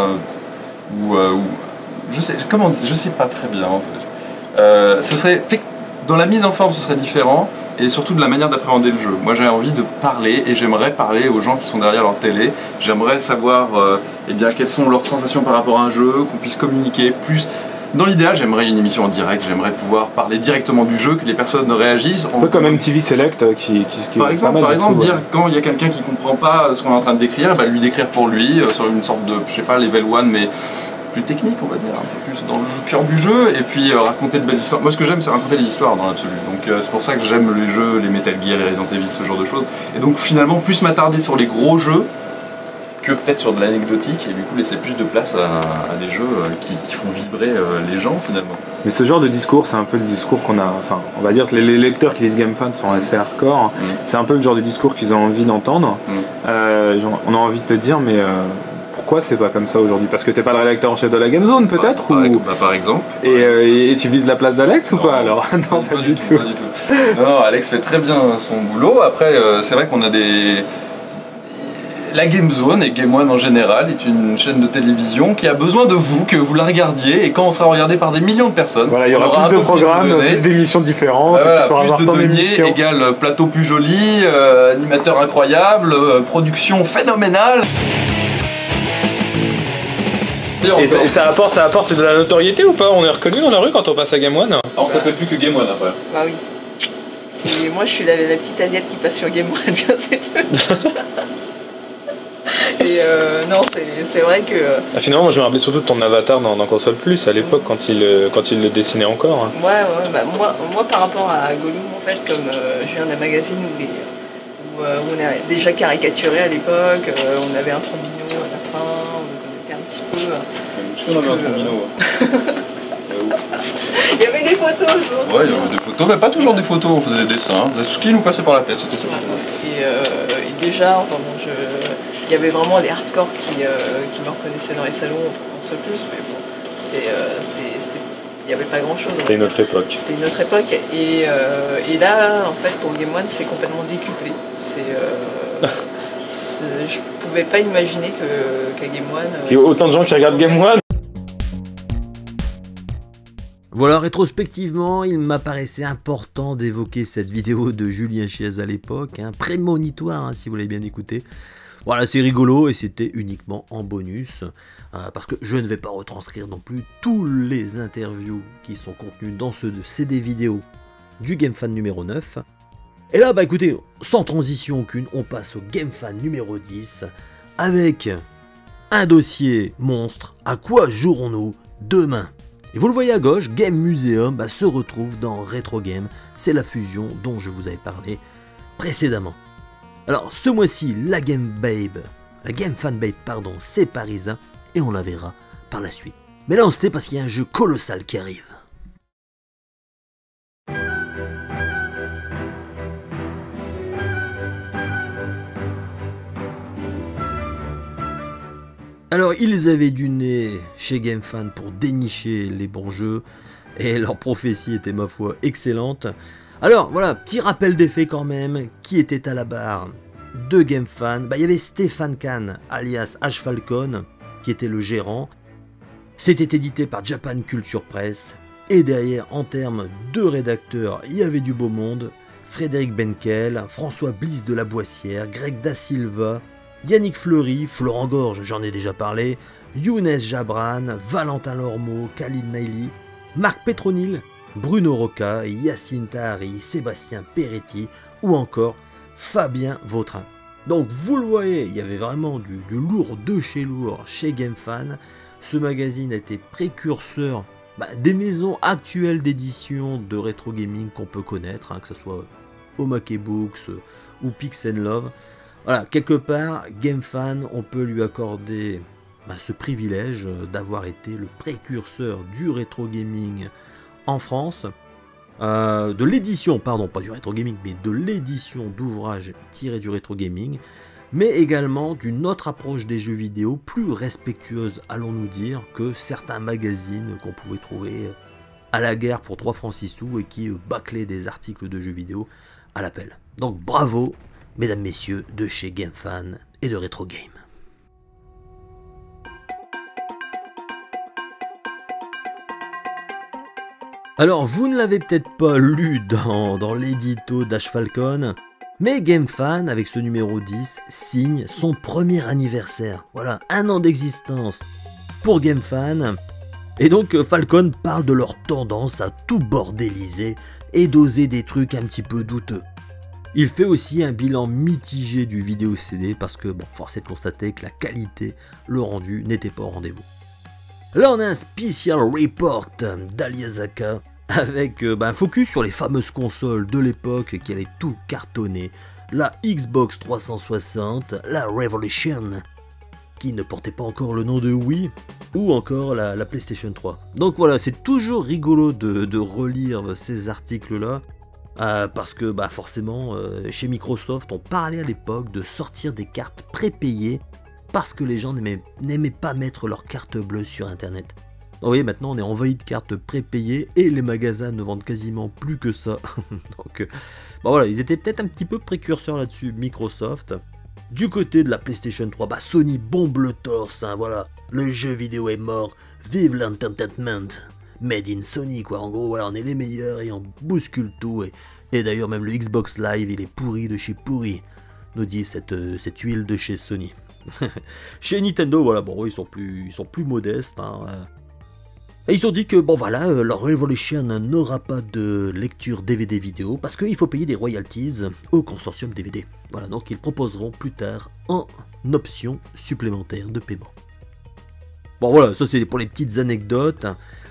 je sais pas très bien en fait. Ce serait, dans la mise en forme ce serait différent et surtout de la manière d'appréhender le jeu. Moi j'ai envie de parler et j'aimerais parler aux gens qui sont derrière leur télé, j'aimerais savoir quelles sont leurs sensations par rapport à un jeu, qu'on puisse communiquer plus. Dans l'idéal, j'aimerais une émission en direct, j'aimerais pouvoir parler directement du jeu, que les personnes réagissent. Un peu comme MTV Select qui par exemple, dire quand il y a quelqu'un qui ne comprend pas ce qu'on est en train de décrire, lui décrire pour lui, sur une sorte de, je sais pas, level 1, mais plus technique on va dire, un peu plus dans le cœur du jeu, et puis raconter de belles histoires. Moi ce que j'aime c'est raconter les histoires dans l'absolu, donc c'est pour ça que j'aime les jeux, les Metal Gear, les Resident Evil, ce genre de choses. Et donc finalement, plus m'attarder sur les gros jeux, que peut-être sur de l'anecdotique et du coup laisser plus de place à des jeux qui font vibrer les gens finalement. Mais ce genre de discours, c'est un peu le discours qu'on a, enfin on va dire que les lecteurs qui lisent GameFAN sont assez hardcore, c'est un peu le genre de discours qu'ils ont envie d'entendre. On a envie de te dire mais pourquoi c'est pas comme ça aujourd'hui? Parce que t'es pas le rédacteur en chef de la Game Zone peut-être par exemple. Et tu vises la place d'Alex ou pas alors? Non, pas du tout. Non, Alex fait très bien son boulot. Après c'est vrai qu'on a des... La Game Zone et Game One en général est une chaîne de télévision qui a besoin de vous, que vous la regardiez, et quand on sera regardé par des millions de personnes, voilà, il y aura plus de programmes, plus d'émissions différentes, plus de deniers égale plateau plus joli, animateur incroyable, production phénoménale. Et ça apporte de la notoriété ou pas? On est reconnu dans la rue quand on passe à Game One? On s'appelle plus que Game One après. Bah oui. Moi je suis la petite asiate qui passe sur Game One, c'est tout. Et non, c'est vrai que... finalement, moi je me rappelais surtout de ton avatar dans Console Plus à l'époque quand il le dessinait encore. Ouais, moi par rapport à Gollum, en fait, comme je viens d'un magazine où on a déjà caricaturé à l'époque, on avait un trombino à la fin, on était un petit peu... On avait un trombino. Il y avait des photos, je ouais, il y avait des photos, mais pas toujours des photos, on faisait des dessins, ce qui nous passait par la tête, c'était ça. Et déjà, enfin, il y avait vraiment les hardcore qui me reconnaissaient dans les salons en seul plus, mais bon, il n'y avait pas grand chose. C'était une autre époque. C'était une autre époque, et là, en fait, pour Game One, c'est complètement décuplé. Je pouvais pas imaginer qu'à Game One... Il y a autant de gens qui regardent Game One. Voilà, rétrospectivement, il m'apparaissait important d'évoquer cette vidéo de Julien Chiez à l'époque, prémonitoire si vous l'avez bien écouté. Voilà, c'est rigolo et c'était uniquement en bonus, parce que je ne vais pas retranscrire non plus tous les interviews qui sont contenues dans ce CD vidéo du GameFAN numéro 9. Et là, écoutez, sans transition aucune, on passe au GameFAN numéro 10, avec un dossier monstre. À quoi jouerons-nous demain? Et vous le voyez à gauche, Game Museum se retrouve dans Retro Game. C'est la fusion dont je vous avais parlé précédemment. Alors ce mois-ci, la GameFAN Babe, c'est parisien et on la verra par la suite. Mais là on s'était parce qu'il y a un jeu colossal qui arrive. Alors ils avaient du nez chez GameFAN pour dénicher les bons jeux et leur prophétie était ma foi excellente. Alors voilà, petit rappel des faits quand même, qui était à la barre de GameFAN. Il y avait Stéphane Kahn alias H Falcon qui était le gérant. C'était édité par Japan Culture Press et derrière en termes de rédacteurs il y avait du beau monde. Frédéric Benkel, François Bliss de la Boissière, Greg Da Silva, Yannick Fleury, Florent Gorge, j'en ai déjà parlé, Younes Jabran, Valentin Lormeau, Khalid Naili, Marc Petronil, Bruno Roca, Yacine Tahari, Sébastien Peretti ou encore Fabien Vautrin. Donc vous le voyez, il y avait vraiment du lourd de chez lourd chez GameFAN. Ce magazine était précurseur des maisons actuelles d'édition de rétro gaming qu'on peut connaître, que ce soit Omake Books ou Pix and Love. Voilà, quelque part, GameFan, on peut lui accorder ce privilège d'avoir été le précurseur du rétro gaming en France, de l'édition, pardon, pas du rétro gaming, mais de l'édition d'ouvrages tirés du rétro gaming, mais également d'une autre approche des jeux vidéo, plus respectueuse, allons-nous dire, que certains magazines qu'on pouvait trouver à la guerre pour 3 francs 6 sous et qui bâclaient des articles de jeux vidéo à l'appel. Donc bravo, mesdames, messieurs, de chez GameFan et de Retro Game. Alors, vous ne l'avez peut-être pas lu dans l'édito d'Ash Falcon, mais GameFan, avec ce numéro 10, signe son premier anniversaire. Voilà, 1 an d'existence pour GameFan. Et donc, Falcon parle de leur tendance à tout bordéliser et d'oser des trucs un petit peu douteux. Il fait aussi un bilan mitigé du vidéo CD parce que, bon, force est de constater que la qualité, le rendu n'était pas au rendez-vous. Là, on a un special report d'Aliasaka avec un focus sur les fameuses consoles de l'époque qui allaient tout cartonner. La Xbox 360, la Revolution, qui ne portait pas encore le nom de Wii, ou encore la PlayStation 3. Donc voilà, c'est toujours rigolo de relire ces articles-là. Parce que forcément, chez Microsoft, on parlait à l'époque de sortir des cartes prépayées parce que les gens n'aimaient pas mettre leurs cartes bleues sur Internet. Vous voyez, maintenant on est envahi de cartes prépayées et les magasins ne vendent quasiment plus que ça. Donc voilà, ils étaient peut-être un petit peu précurseurs là-dessus, Microsoft. Du côté de la PlayStation 3, Sony bombe le torse, hein, voilà, le jeu vidéo est mort, vive l'entertainment. Made in Sony, quoi. En gros, voilà, on est les meilleurs et on bouscule tout. Et d'ailleurs, même le Xbox Live, il est pourri de chez pourri, nous dit cette huile de chez Sony. Chez Nintendo, voilà, bon, ils sont plus modestes. Hein. Et ils ont dit que, bon, voilà, leur Revolution n'aura pas de lecture DVD vidéo parce qu'il faut payer des royalties au consortium DVD. Voilà, donc ils proposeront plus tard en option supplémentaire de paiement. Bon, voilà, ça c'est pour les petites anecdotes.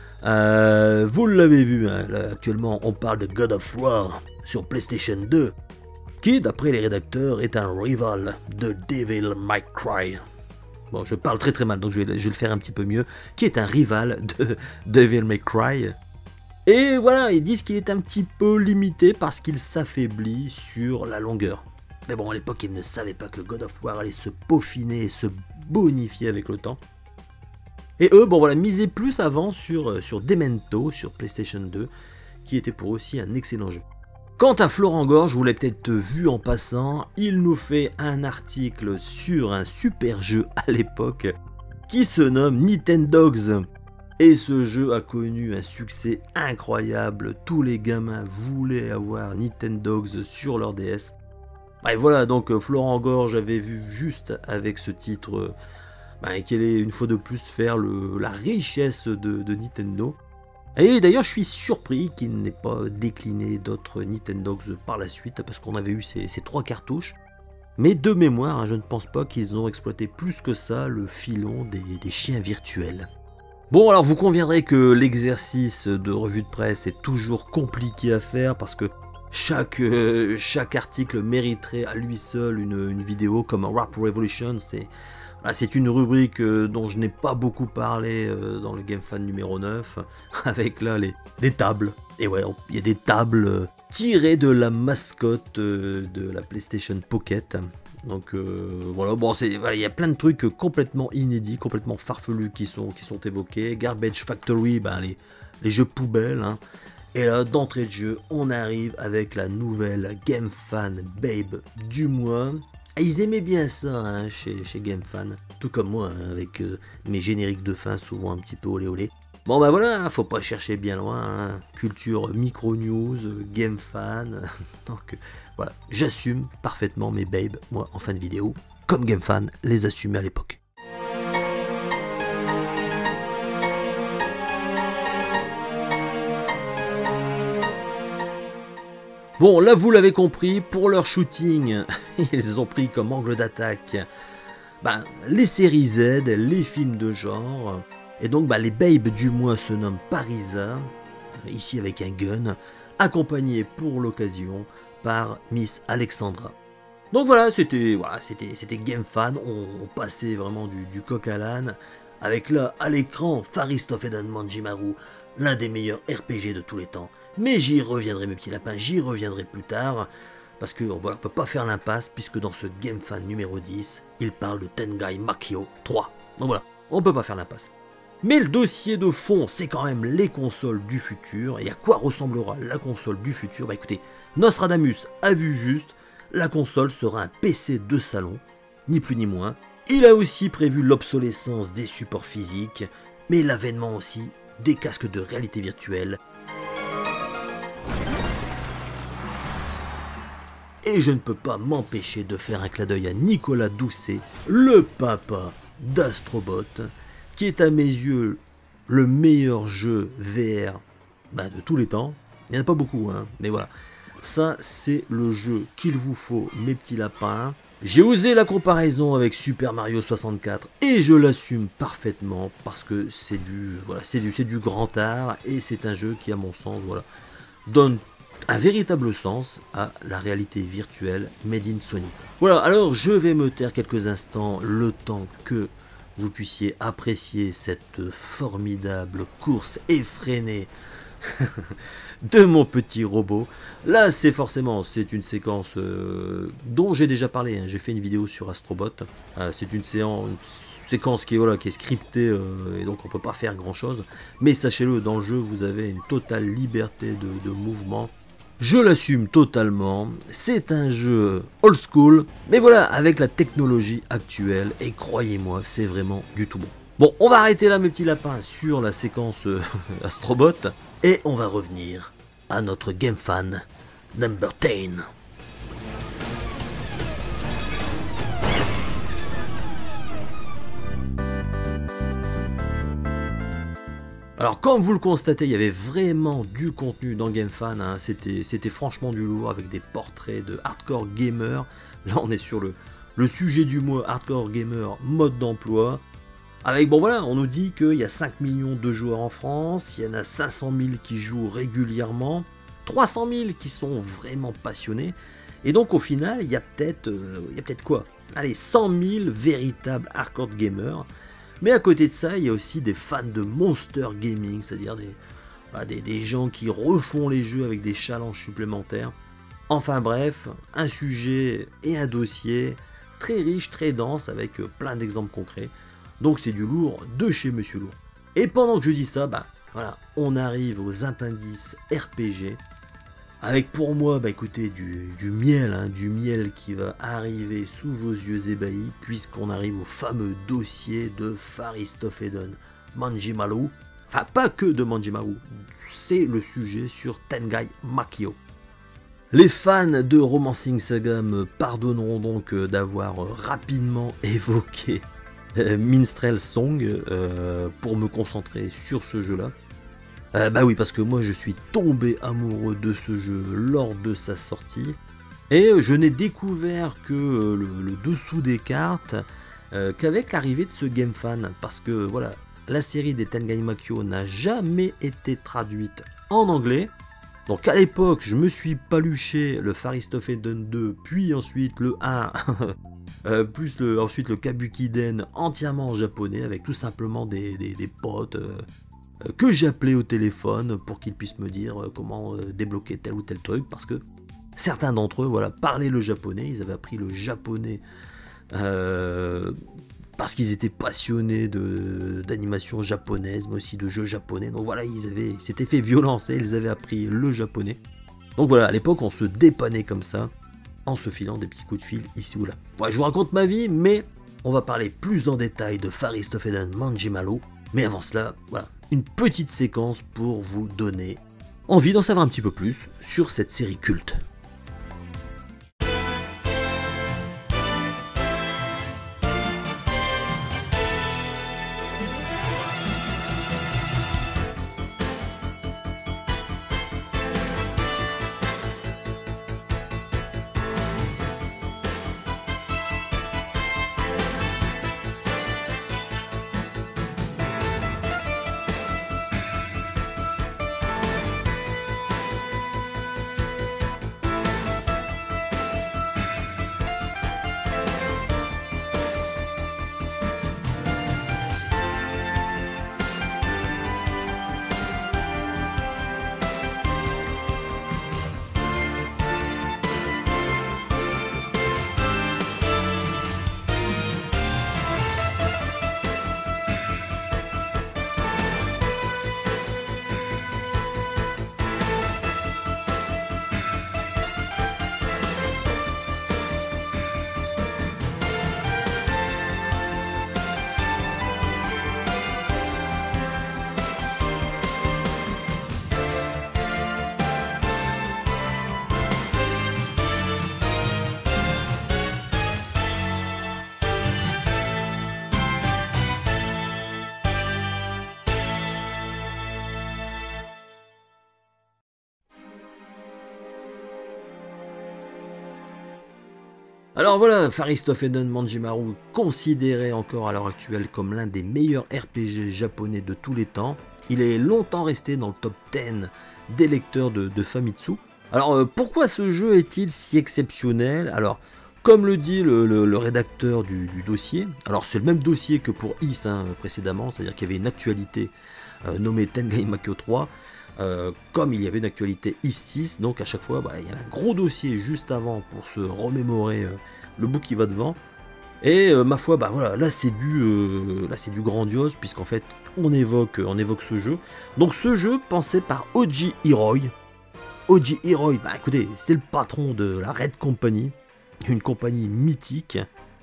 Vous l'avez vu, hein, là, actuellement on parle de God of War sur PlayStation 2, qui d'après les rédacteurs est un rival de Devil May Cry. Bon, je parle très mal, donc je vais le faire un petit peu mieux, qui est un rival de Devil May Cry. Et voilà, ils disent qu'il est un petit peu limité parce qu'il s'affaiblit sur la longueur. Mais bon, à l'époque, ils ne savaient pas que God of War allait se peaufiner et se bonifier avec le temps. Et eux, bon voilà, misaient plus avant sur Demento, sur PlayStation 2, qui était pour eux aussi un excellent jeu. Quant à Florent Gorge, vous l'avez peut-être vu en passant, il nous fait un article sur un super jeu à l'époque, qui se nomme Nintendogs. Et ce jeu a connu un succès incroyable, tous les gamins voulaient avoir Nintendogs sur leur DS. Et voilà, donc Florent Gorge avait vu juste avec ce titre... qu'elle allait une fois de plus faire la richesse de Nintendo. Et d'ailleurs je suis surpris qu'il n'ait pas décliné d'autres Nintendogs par la suite parce qu'on avait eu ces 3 cartouches. Mais de mémoire, hein, je ne pense pas qu'ils ont exploité plus que ça le filon des chiens virtuels. Bon, alors vous conviendrez que l'exercice de revue de presse est toujours compliqué à faire parce que chaque article mériterait à lui seul une vidéo comme Rap Revolution. C'est une rubrique dont je n'ai pas beaucoup parlé dans le GameFan numéro 9, avec là des tables. Et ouais, il y a des tables tirées de la mascotte de la PlayStation Pocket. Donc voilà, bon, il y a plein de trucs complètement inédits, complètement farfelus qui sont évoqués. Garbage Factory, les jeux poubelles. Hein. Et là, d'entrée de jeu, on arrive avec la nouvelle GameFan Babe du mois. Et ils aimaient bien ça hein, chez GameFan, tout comme moi, hein, avec mes génériques de fin souvent un petit peu olé olé. Bon voilà, faut pas chercher bien loin, hein. Culture micro-news, GameFan, donc voilà, j'assume parfaitement mes babes, moi en fin de vidéo, comme GameFan les assumait à l'époque. Bon, là vous l'avez compris, pour leur shooting, ils ont pris comme angle d'attaque les séries Z, les films de genre. Et donc les babes du mois se nomment Parisa, ici avec un gun, accompagné pour l'occasion par Miss Alexandra. Donc voilà, c'était GameFan, on passait vraiment du coq à l'âne, avec là, à l'écran, Far East of Eden Manjimaru, l'un des meilleurs RPG de tous les temps. Mais j'y reviendrai mes petits lapins, j'y reviendrai plus tard, parce que voilà, on peut pas faire l'impasse, puisque dans ce GameFan numéro 10, il parle de Tengai Makio 3. Donc voilà, on peut pas faire l'impasse. Mais le dossier de fond, c'est quand même les consoles du futur. Et à quoi ressemblera la console du futur? Bah écoutez, Nostradamus a vu juste, la console sera un PC de salon, ni plus ni moins. Il a aussi prévu l'obsolescence des supports physiques, mais l'avènement aussi des casques de réalité virtuelle. Et je ne peux pas m'empêcher de faire un clin d'œil à Nicolas Doucet, le papa d'Astrobot, qui est à mes yeux le meilleur jeu VR de tous les temps. Il n'y en a pas beaucoup, hein, mais voilà. Ça, c'est le jeu qu'il vous faut, mes petits lapins. J'ai osé la comparaison avec Super Mario 64 et je l'assume parfaitement parce que c'est du grand art et c'est un jeu qui, à mon sens, donne un véritable sens à la réalité virtuelle made in Sony. Voilà, alors je vais me taire quelques instants, le temps que vous puissiez apprécier cette formidable course effrénée de mon petit robot. Là, c'est une séquence dont j'ai déjà parlé, hein. J'ai fait une vidéo sur Astrobot. C'est une séquence qui est scriptée et donc on peut pas faire grand chose. Mais sachez-le, dans le jeu, vous avez une totale liberté de mouvement. Je l'assume totalement, c'est un jeu old school, mais voilà, avec la technologie actuelle, et croyez-moi, c'est vraiment du tout bon. Bon, on va arrêter là mes petits lapins sur la séquence Astrobot, et on va revenir à notre GameFan number 10. Alors comme vous le constatez, il y avait vraiment du contenu dans GameFan, hein. C'était franchement du lourd avec des portraits de hardcore gamers. Là on est sur le sujet du mois, hardcore gamer, mode d'emploi. Avec, bon voilà, on nous dit qu'il y a 5 millions de joueurs en France, il y en a 500 000 qui jouent régulièrement, 300 000 qui sont vraiment passionnés, et donc au final, il y a peut-être quoi? Allez, 100 000 véritables hardcore gamers. Mais à côté de ça, il y a aussi des fans de Monster Gaming, c'est-à-dire des gens qui refont les jeux avec des challenges supplémentaires. Enfin bref, un sujet et un dossier très riche, très dense, avec plein d'exemples concrets. Donc c'est du lourd de chez Monsieur Lourd. Et pendant que je dis ça, voilà, on arrive aux appendices RPG. Avec pour moi, écoutez, du miel, hein, du miel qui va arriver sous vos yeux ébahis, puisqu'on arrive au fameux dossier de Far East of Eden Manjimaru. Enfin, pas que de Manjimaru, c'est le sujet sur Tengai Makio. Les fans de Romancing Saga me pardonneront donc d'avoir rapidement évoqué Minstrel Song pour me concentrer sur ce jeu-là. Bah oui, parce que moi je suis tombé amoureux de ce jeu lors de sa sortie, et je n'ai découvert que le dessous des cartes qu'avec l'arrivée de ce GameFan, parce que voilà, la série des Tengai Makio n'a jamais été traduite en anglais. Donc à l'époque, je me suis paluché le Far East of Eden 2, puis ensuite le 1, ensuite le Kabukiden entièrement en japonais, avec tout simplement des potes que j'appelais au téléphone pour qu'ils puissent me dire comment débloquer tel ou tel truc, parce que certains d'entre eux parlaient le japonais, ils avaient appris le japonais parce qu'ils étaient passionnés d'animation japonaise, mais aussi de jeux japonais. Donc voilà, ils s'étaient fait violencer, ils avaient appris le japonais. Donc voilà, à l'époque, on se dépannait comme ça, en se filant des petits coups de fil ici ou là. Ouais, je vous raconte ma vie, mais on va parler plus en détail de Far East of Eden Manjimaru. Mais avant cela, voilà, une petite séquence pour vous donner envie d'en savoir un petit peu plus sur cette série culte. Alors voilà, Faristofedon Manjimaru, considéré encore à l'heure actuelle comme l'un des meilleurs RPG japonais de tous les temps. Il est longtemps resté dans le top 10 des lecteurs de Famitsu. Alors pourquoi ce jeu est-il si exceptionnel? Alors, comme le dit le rédacteur du dossier, alors c'est le même dossier que pour Is précédemment, c'est-à-dire qu'il y avait une actualité nommée Tengai Makyo 3, comme il y avait une actualité Is 6, donc à chaque fois il y a un gros dossier juste avant pour se remémorer le bout qui va devant. Et ma foi, voilà, là c'est du grandiose, puisqu'en fait on évoque ce jeu. Donc ce jeu pensé par Oji Hiroi. Oji Hiroi, écoutez, c'est le patron de la Red Company, une compagnie mythique,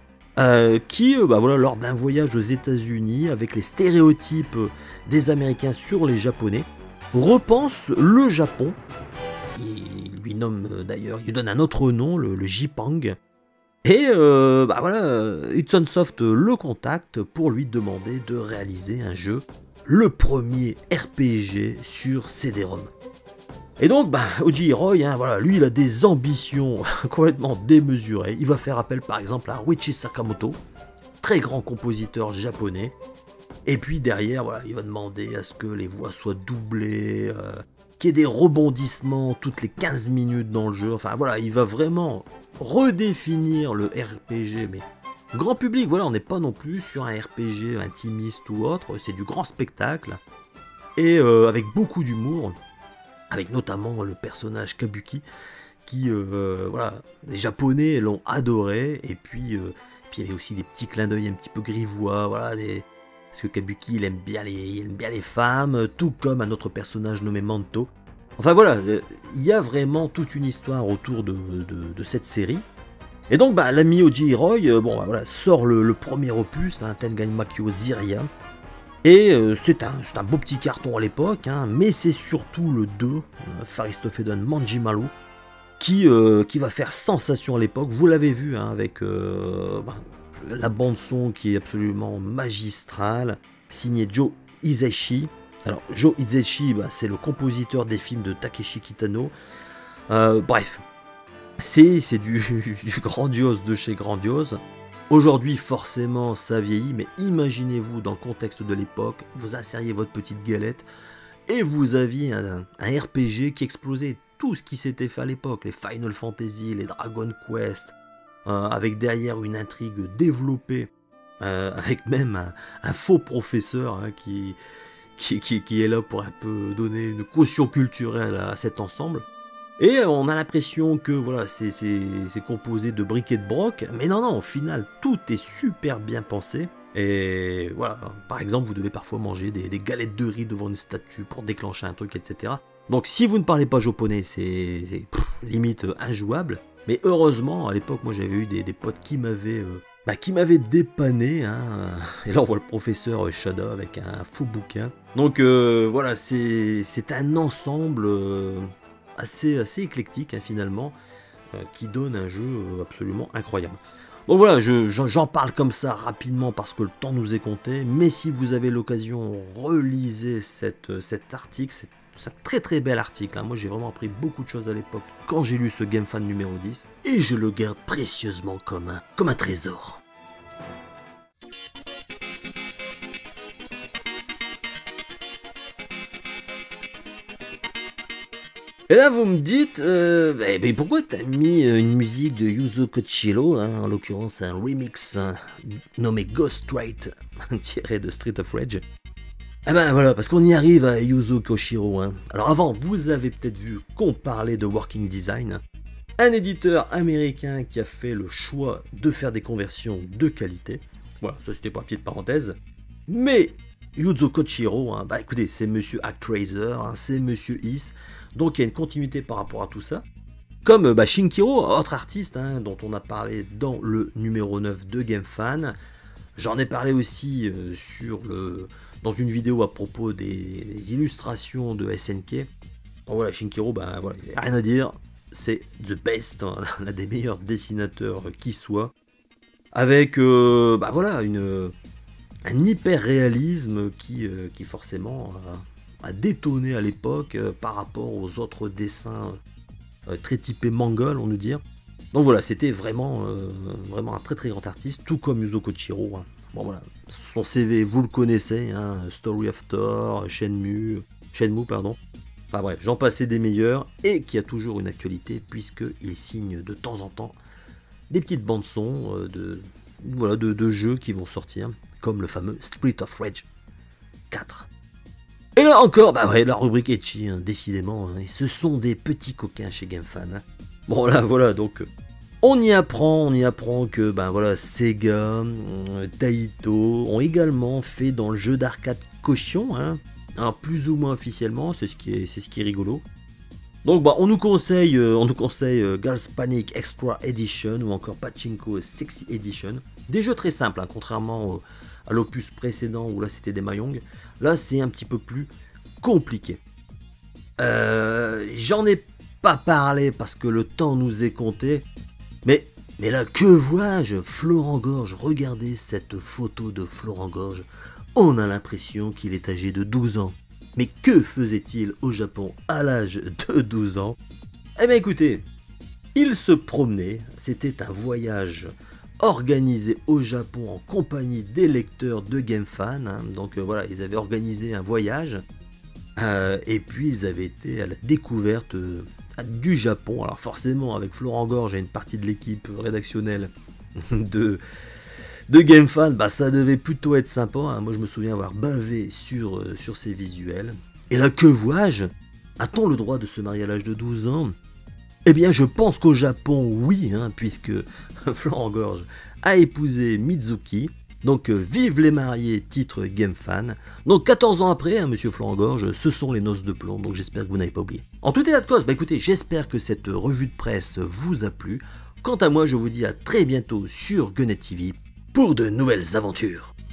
qui, voilà, lors d'un voyage aux États-Unis avec les stéréotypes des Américains sur les Japonais, repense le Japon. Il lui nomme d'ailleurs, il lui donne un autre nom, le Jipang. Et voilà, Hudson Soft le contacte pour lui demander de réaliser un jeu, le premier RPG sur CD-ROM. Et donc, Oji Hiroi, voilà, lui il a des ambitions complètement démesurées. Il va faire appel par exemple à Ruichi Sakamoto, très grand compositeur japonais. Et puis derrière, voilà, il va demander à ce que les voix soient doublées, qu'il y ait des rebondissements toutes les 15 minutes dans le jeu. Enfin voilà, il va vraiment redéfinir le RPG, mais grand public, voilà, on n'est pas non plus sur un RPG intimiste ou autre, c'est du grand spectacle, et avec beaucoup d'humour, avec notamment le personnage Kabuki, qui, voilà, les Japonais l'ont adoré, et puis il y avait aussi des petits clins d'œil un petit peu grivois, voilà, parce que Kabuki il aime bien les femmes, tout comme un autre personnage nommé Manto. Enfin voilà, il y a vraiment toute une histoire autour de cette série. Et donc l'ami Oji Hiroi voilà, sort le premier opus, Tengai Makyo Ziria. Et c'est un beau petit carton à l'époque, mais c'est surtout le 2, Faristofedon Manjimaru, qui va faire sensation à l'époque. Vous l'avez vu avec la bande son qui est absolument magistrale, signée Joe Hisaishi. Alors, Joe Hisaishi, c'est le compositeur des films de Takeshi Kitano. Bref, c'est du grandiose de chez grandiose. Aujourd'hui, forcément, ça vieillit, mais imaginez-vous, dans le contexte de l'époque, vous insériez votre petite galette et vous aviez un RPG qui explosait tout ce qui s'était fait à l'époque, les Final Fantasy, les Dragon Quest, avec derrière une intrigue développée, avec même un faux professeur qui est là pour un peu donner une caution culturelle à cet ensemble. Et on a l'impression que voilà, c'est composé de briques et de broc, mais non, au final, tout est super bien pensé. Et voilà, par exemple, vous devez parfois manger des galettes de riz devant une statue pour déclencher un truc, etc. Donc si vous ne parlez pas japonais, c'est limite injouable. Mais heureusement, à l'époque, moi j'avais eu des potes qui m'avaient dépanné, et là on voit le professeur Shada avec un faux bouquin. Donc voilà, c'est un ensemble assez éclectique finalement, qui donne un jeu absolument incroyable. Donc voilà, j'en parle comme ça rapidement parce que le temps nous est compté, mais si vous avez l'occasion, relisez cet article, c'est un très très bel article, moi j'ai vraiment appris beaucoup de choses à l'époque quand j'ai lu ce Game Fan numéro 10, et je le garde précieusement comme un trésor. Et là vous me dites, pourquoi t'as mis une musique de Yuzo Koshiro, en l'occurrence un remix nommé Ghost Right, tiré de Street of Rage. Eh ben voilà, parce qu'on y arrive à Yuzo Koshiro. Alors avant, vous avez peut-être vu qu'on parlait de Working Design, un éditeur américain qui a fait le choix de faire des conversions de qualité. Voilà, ça c'était pour la petite parenthèse. Mais Yuzo Koshiro, écoutez, c'est Monsieur Actraiser, c'est Monsieur Is, donc il y a une continuité par rapport à tout ça. Comme Shinkiro, autre artiste dont on a parlé dans le numéro 9 de Game Fan. J'en ai parlé aussi dans une vidéo à propos des illustrations de SNK. Donc voilà, Shinkiro, voilà, il n'y a rien à dire, c'est the best, l'un des meilleurs dessinateurs qui soit. Avec voilà, un hyper réalisme qui forcément a détonné à l'époque par rapport aux autres dessins très typés manga, on nous dire. Donc voilà, c'était vraiment, vraiment un très très grand artiste, tout comme Yuzo Kochiro. Hein. Bon voilà, son CV, vous le connaissez, hein, Story of Thor, Shenmue, pardon. Enfin bref, j'en passais des meilleurs, et qui a toujours une actualité, puisqu'il signe de temps en temps des petites bandes son de jeux qui vont sortir, comme le fameux Street of Rage 4. Et là encore, bah ouais, la rubrique Ecchi, hein, décidément, hein, ce sont des petits coquins chez GameFan. Hein. Bon là, voilà, donc on y apprend que ben voilà, Sega, Taito ont également fait dans le jeu d'arcade Caution, hein, plus ou moins officiellement, c'est ce qui est rigolo. Donc bah, on nous conseille Girls Panic Extra Edition ou encore Pachinko Sexy Edition. Des jeux très simples, hein, contrairement à l'opus précédent où là c'était des Mahjong. Là c'est un petit peu plus compliqué. J'en ai pas parlé parce que le temps nous est compté. Mais là, que vois-je? Florent Gorge, regardez cette photo de Florent Gorge. On a l'impression qu'il est âgé de 12 ans. Mais que faisait-il au Japon à l'âge de 12 ans? Eh bien écoutez, il se promenait, c'était un voyage organisé au Japon en compagnie des lecteurs de GameFan. Hein. Donc voilà, ils avaient organisé un voyage. Et puis ils avaient été à la découverte du Japon. Alors forcément, avec Florent Gorge et une partie de l'équipe rédactionnelle de GameFan, bah, ça devait plutôt être sympa. Hein. Moi je me souviens avoir bavé sur ces visuels. Et là, que vois-je? A-t-on le droit de se marier à l'âge de 12 ans? Eh bien je pense qu'au Japon, oui, hein, puisque Florent Gorge a épousé Mizuki. Donc vive les mariés, titre GameFan. Donc 14 ans après, hein, monsieur Florent Gorge, ce sont les noces de plomb, donc j'espère que vous n'avez pas oublié. En tout état de cause, bah écoutez, j'espère que cette revue de presse vous a plu. Quant à moi, je vous dis à très bientôt sur Gunnet TV pour de nouvelles aventures.